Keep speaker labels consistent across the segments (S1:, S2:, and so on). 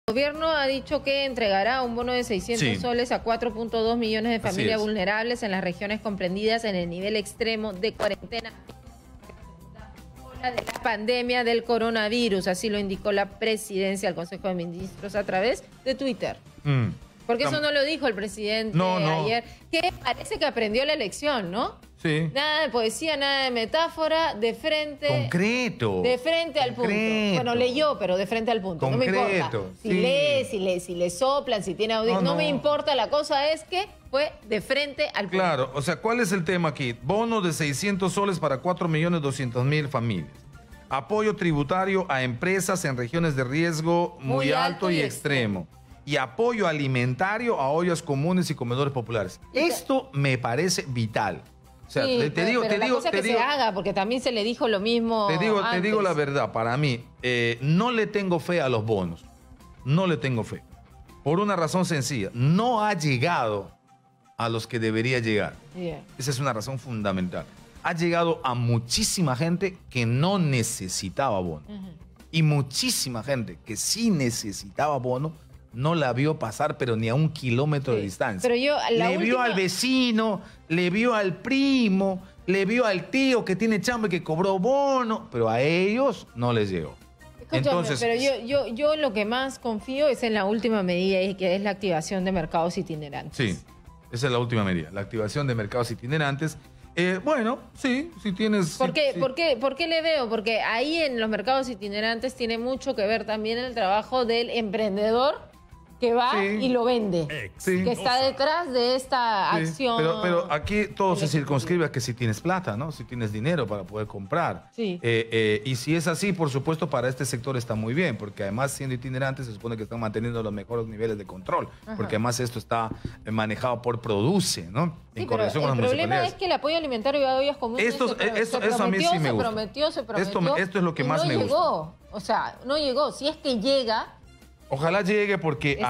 S1: El gobierno ha dicho que entregará un bono de 600 soles a 4.2 millones de familias vulnerables en las regiones comprendidas en el nivel extremo de cuarentena de la pandemia del coronavirus. Así lo indicó la presidencia del Consejo de Ministros a través de Twitter. Porque eso no lo dijo el presidente ayer, que parece que aprendió la lección, ¿no?
S2: Sí.
S1: Nada de poesía, nada de metáfora, de frente...
S2: Concreto.
S1: De frente al punto. Bueno, leyó, pero de frente al punto.
S2: Concreto.
S1: No me importa. Si lee, si le soplan, si tiene audio, no me importa. La cosa es que fue de frente al punto.
S2: Claro, o sea, ¿cuál es el tema aquí? Bono de 600 soles para 4.200.000 familias. Apoyo tributario a empresas en regiones de riesgo muy alto y extremo. Y apoyo alimentario a ollas comunes y comedores populares. Esto me parece vital. O sea, te digo,
S1: se haga, porque también se le dijo lo mismo.
S2: Te digo la verdad, para mí, no le tengo fe a los bonos. No le tengo fe. Por una razón sencilla. No ha llegado a los que debería llegar. Esa es una razón fundamental. Ha llegado a muchísima gente que no necesitaba bono. Y muchísima gente que sí necesitaba bono no la vio pasar, pero ni a 1 kilómetro de distancia.
S1: Pero
S2: le vio al vecino, le vio al primo, le vio al tío que tiene chamba y que cobró bono, pero a ellos no les llegó.
S1: Entonces, pero yo lo que más confío es en la última medida, y que es la activación de mercados itinerantes.
S2: Sí, esa es la última medida, la activación de mercados itinerantes. Bueno, sí, si tienes...
S1: ¿Por qué le veo? Porque ahí en los mercados itinerantes tiene mucho que ver también el trabajo del emprendedor que va y lo vende, que está detrás de esta acción.
S2: Pero aquí todo se circunscribe a que si tienes plata, ¿no? Si tienes dinero para poder comprar. Y si es así, por supuesto, para este sector está muy bien, porque además, siendo itinerantes, se supone que están manteniendo los mejores niveles de control, porque además esto está manejado por Produce, ¿no?
S1: Sí, pero el problema es que el apoyo alimentario a ollas comunes
S2: eso a mí sí me gusta.
S1: Se prometió.
S2: Esto es lo que más me gusta.
S1: No llegó. O sea, no llegó. Si es que llega...
S2: Ojalá llegue, porque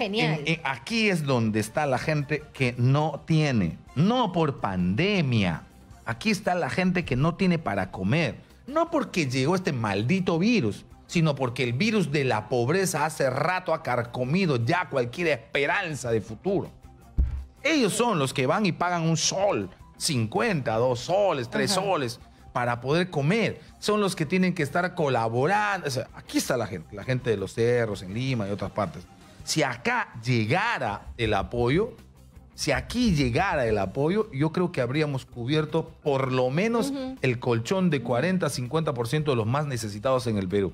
S2: aquí es donde está la gente que no tiene. No por pandemia. Aquí está la gente que no tiene para comer. No porque llegó este maldito virus, sino porque el virus de la pobreza hace rato ha carcomido ya cualquier esperanza de futuro. Ellos son los que van y pagan 1 sol, 50, 2 soles, 3 soles, para poder comer. Son los que tienen que estar colaborando. O sea, aquí está la gente de los cerros, en Lima y otras partes. Si acá llegara el apoyo, yo creo que habríamos cubierto por lo menos el colchón de 40-50% de los más necesitados en el Perú.